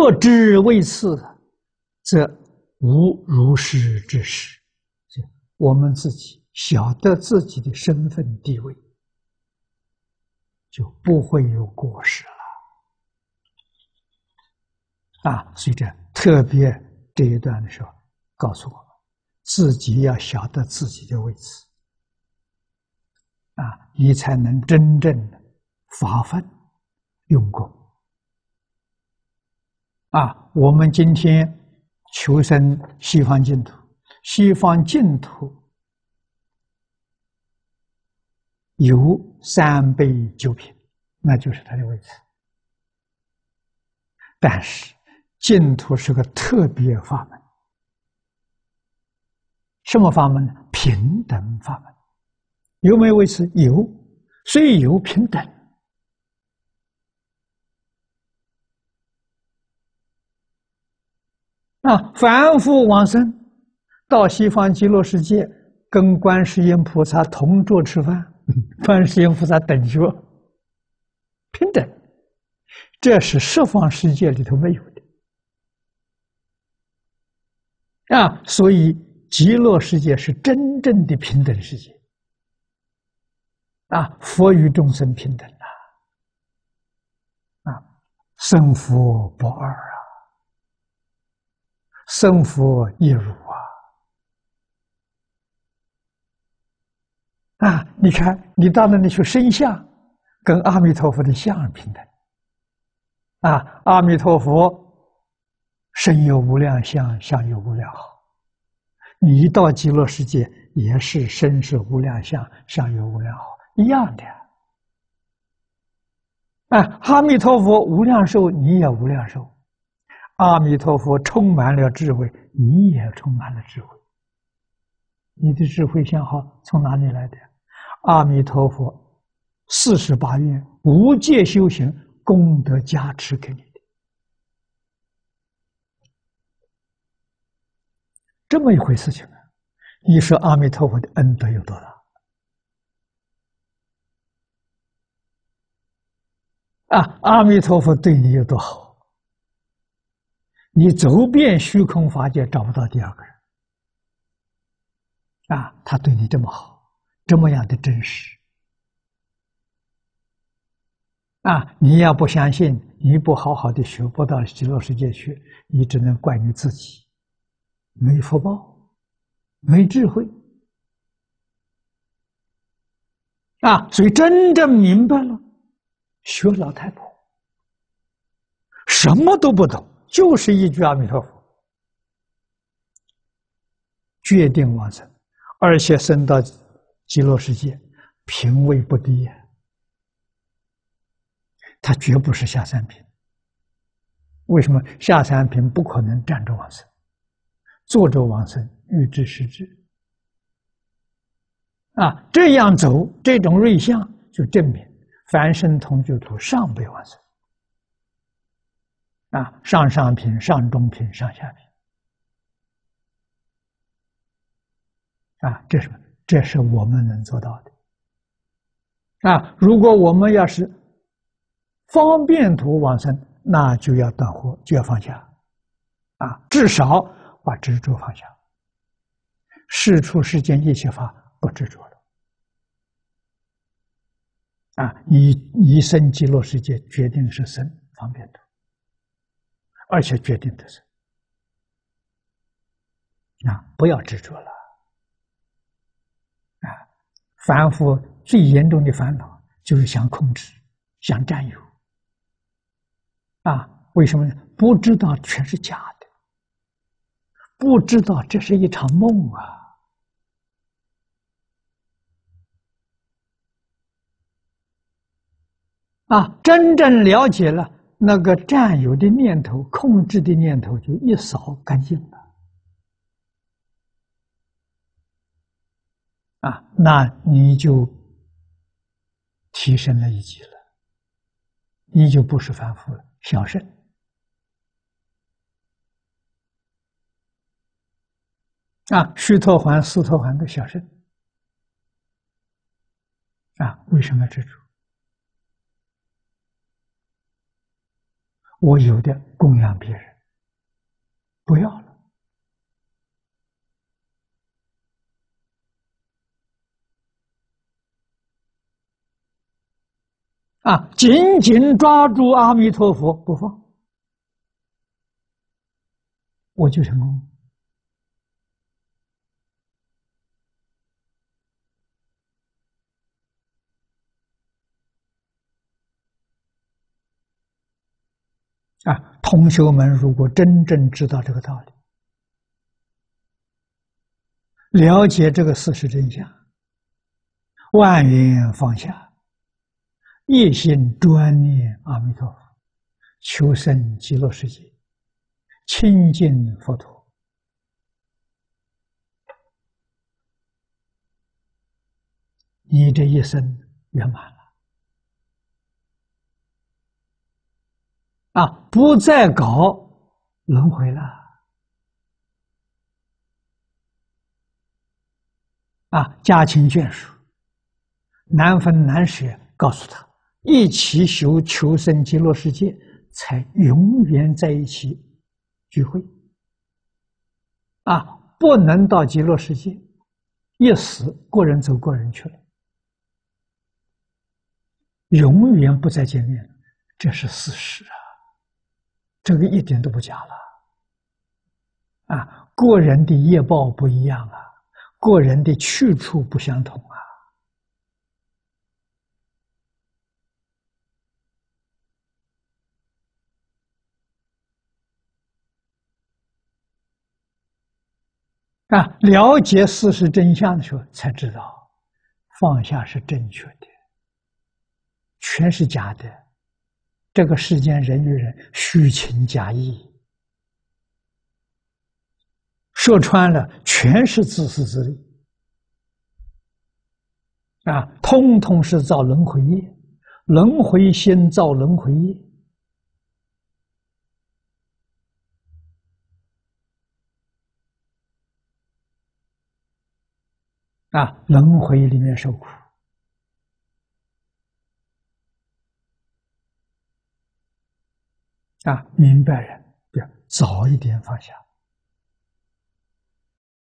若知为此，则无如是之事。我们自己晓得自己的身份地位，就不会有过失了。所以这特别这一段的时候，告诉我们自己要晓得自己的位置，你才能真正的发奋用功。我们今天求生西方净土，西方净土有3倍9品，那就是它的位置。但是净土是个特别法门，什么法门呢？平等法门。有没有位置？有，虽有平等。凡夫往生到西方极乐世界，跟观世音菩萨同桌吃饭，观世音菩萨等觉，平等，这是十方世界里头没有的。所以极乐世界是真正的平等世界。佛与众生平等生佛不二生佛一如你看，你到那里去生相，跟阿弥陀佛的相平等。阿弥陀佛身有无量相，相有无量好。你一到极乐世界，也是身是无量相，相有无量好，一样的。阿弥陀佛无量寿，你也无量寿；阿弥陀佛充满了智慧，你也充满了智慧。你的智慧相好从哪里来的？阿弥陀佛48愿无界修行功德加持给你的，这么一回事情你说阿弥陀佛的恩德有多大？阿弥陀佛对你有多好？你走遍虚空法界找不到第二个人。他对你这么好，这么样的真实。你要不相信，你不好好的学，不到极乐世界去，你只能怪你自己没福报，没智慧。所以真正明白了，学老太婆，什么都不懂，就是一句阿弥陀佛，决定往生，而且升到极乐世界，品位不低他绝不是下三品。为什么？下三品不可能站着往生，坐着往生，欲知时至。这样走，这种瑞相就证明凡圣同居土上辈往生。上上品、上中品、上下品。这是我们能做到的。如果我们要是方便土往生，那就要断惑，就要放下。至少把执着放下。世出世间一切法不执着了。你生极乐世界，决定是生方便土，而且决定的是不要执着了。凡夫最严重的烦恼就是想控制，想占有。为什么呢？不知道全是假的，不知道这是一场梦真正了解了，那个占有的念头、控制的念头就一扫干净了。那你就提升了一级了，你就不是凡夫了，小圣。须陀洹、斯陀洹的小圣。为什么执着？ 我有的供养别人，不要了。紧紧抓住阿弥陀佛不放，我就成功。同学们如果真正知道这个道理，了解这个事实真相，万缘放下，一心专念阿弥陀佛，求生极乐世界，亲近佛陀，你这一生圆满了。不再搞轮回了。家亲眷属，难分难舍，告诉他一起修求生极乐世界，才永远在一起聚会。不能到极乐世界，一死个人走个人去了，永远不再见面，这是事实啊。这个一点都不假了。个人的业报不一样啊，个人的去处不相同了解事实真相的时候，才知道放下是正确的，全是假的。这个世间人与人虚情假意，说穿了全是自私自利通通是造轮回业，轮回心造轮回业轮回里面受苦明白人要早一点放下。